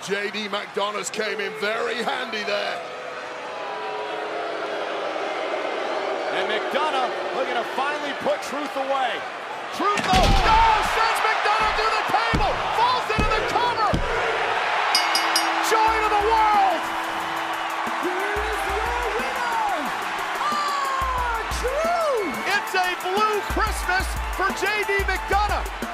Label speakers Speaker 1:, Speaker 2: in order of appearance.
Speaker 1: JD McDonagh came in very handy there.
Speaker 2: And McDonagh looking to finally put Truth away. Truth, no, sends McDonagh to the table, falls into the cover. Joy to the world.
Speaker 3: Here is your winner, R-Truth.
Speaker 2: It's a blue Christmas for JD McDonagh.